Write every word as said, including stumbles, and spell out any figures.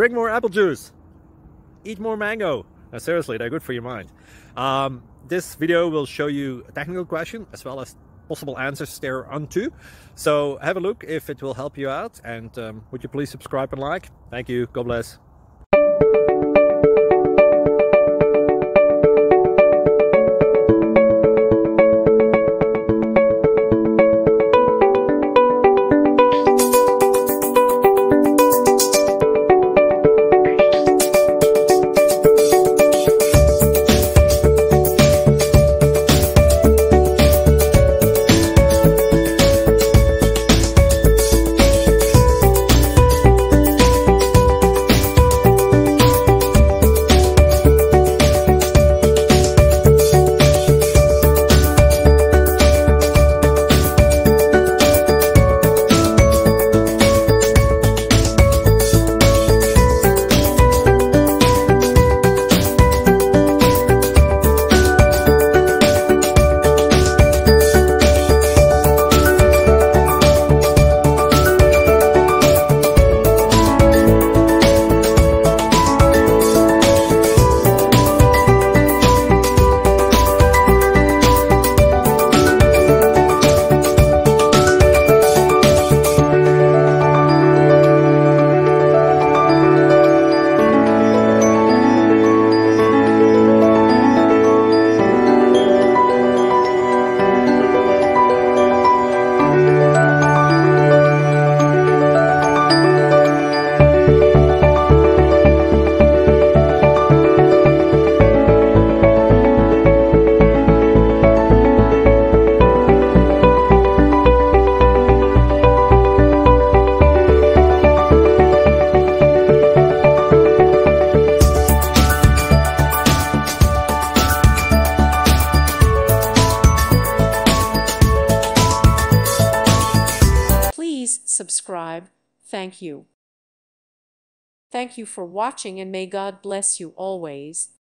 drink more apple juice, eat more mango. No, seriously, they're good for your mind. Um, this video will show you a technical question as well as possible answers thereunto. So have a look if it will help you out, and um, would you please subscribe and like? Thank you. God bless. Please subscribe. Thank you. Thank you for watching, and may God bless you always.